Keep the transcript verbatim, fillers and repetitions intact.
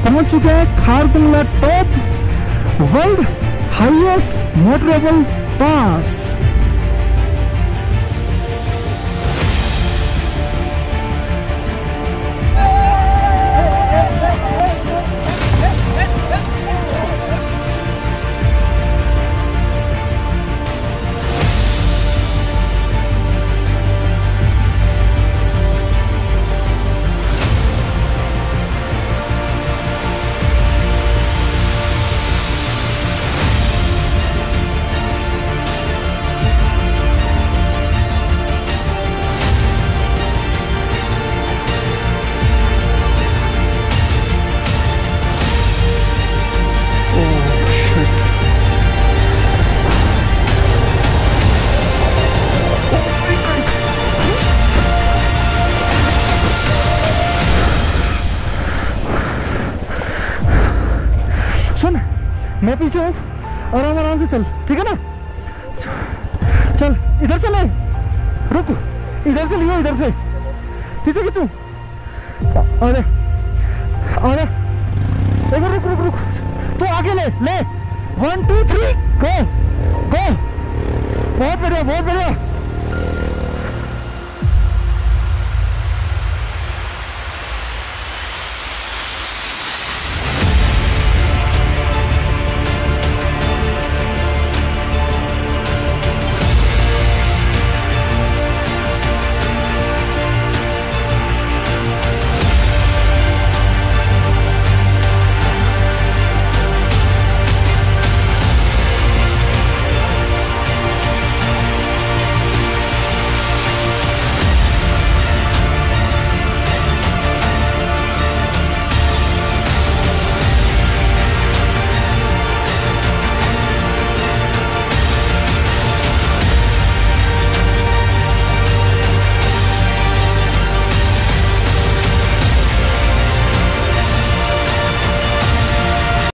पहुंच चुके हैं Khardungla top world highest motorable pass. सुन, मैं पीछे हूँ, आराम आराम से चल, ठीक है ना। चल इधर से ले, रुक, इधर से लियो, इधर से पीछे खींचू। अरे अरे एक बार रुक रुक रुक, तू आगे ले ले, one two three go go. बहुत बढ़िया बहुत बढ़िया।